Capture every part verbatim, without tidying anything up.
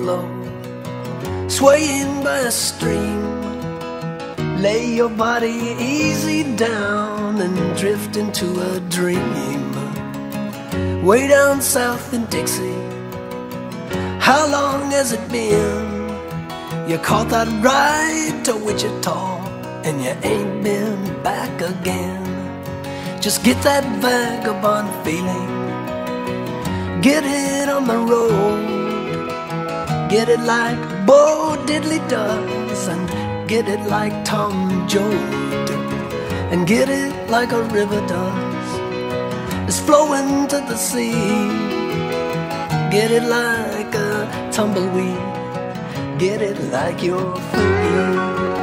flow, swaying by a stream. Lay your body easy down and drift into a dream. Way down south in Dixie, how long has it been? You caught that ride to Wichita and you ain't been back again. Just get that vagabond feeling, get it on the road. Get it like Bo Diddley does, and get it like Tom Joad, and get it like a river does, it's flowing to the sea. Get it like a tumbleweed, get it like you're free.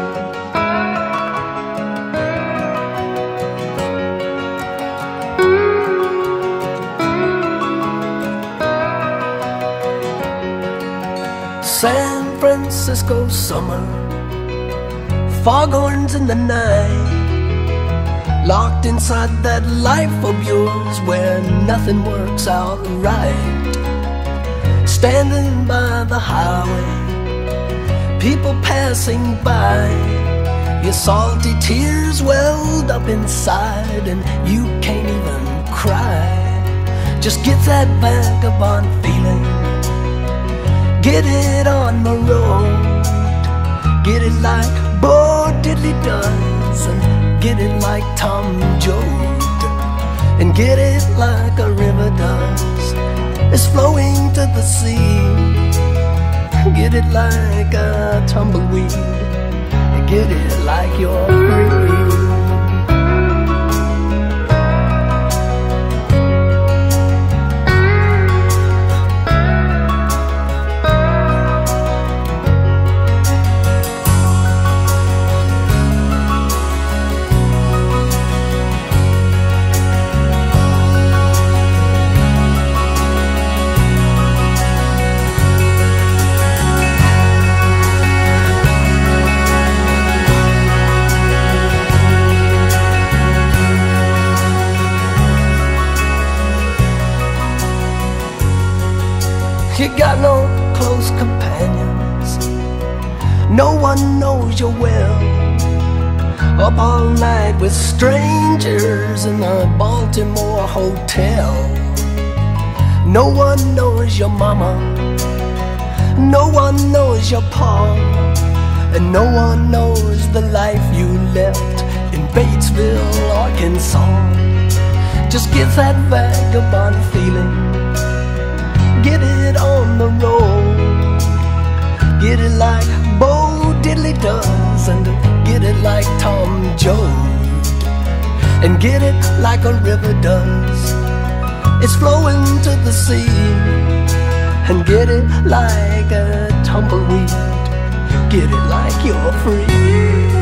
San Francisco summer, foghorns in the night, locked inside that life of yours where nothing works out right. Standing by the highway, people passing by, your salty tears welled up inside and you can't even cry. Just get that vagabond feeling, get it on the road. Get it like Bo Diddley does, and get it like Tom Joad, and get it like a river does, it's flowing to the sea. Get it like a tumbleweed, get it like you're free. You got no close companions, no one knows you well. Up all night with strangers in a Baltimore hotel. No one knows your mama, no one knows your pa, and no one knows the life you left in Batesville, Arkansas. Just get that vagabond feeling, get it on the road. Get it like Bo Diddley does, and get it like Tom Joad, and get it like a river does, it's flowing to the sea. And get it like a tumbleweed, get it like you're free.